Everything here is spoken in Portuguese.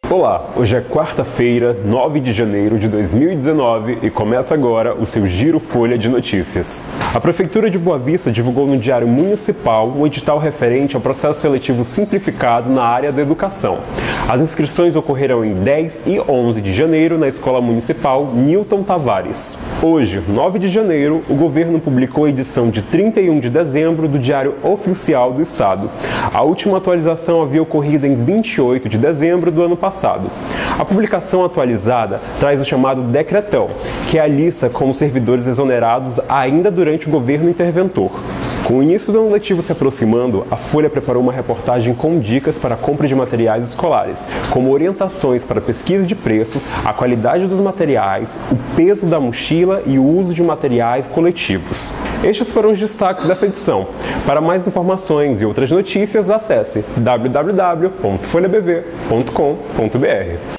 Olá, hoje é quarta-feira, 9 de janeiro de 2019 e começa agora o seu Giro Folha de Notícias. A Prefeitura de Boa Vista divulgou no Diário Municipal um edital referente ao processo seletivo simplificado na área da educação. As inscrições ocorrerão em 10 e 11 de janeiro na Escola Municipal Newton Tavares. Hoje, 9 de janeiro, o governo publicou a edição de 31 de dezembro do Diário Oficial do Estado. A última atualização havia ocorrido em 28 de dezembro do ano passado. A publicação atualizada traz o chamado Decretão, que é a lista com os servidores exonerados ainda durante o governo interventor. Com o início do ano letivo se aproximando, a Folha preparou uma reportagem com dicas para a compra de materiais escolares, como orientações para pesquisa de preços, a qualidade dos materiais, o peso da mochila e o uso de materiais coletivos. Estes foram os destaques dessa edição. Para mais informações e outras notícias, acesse www.folhabv.com.br.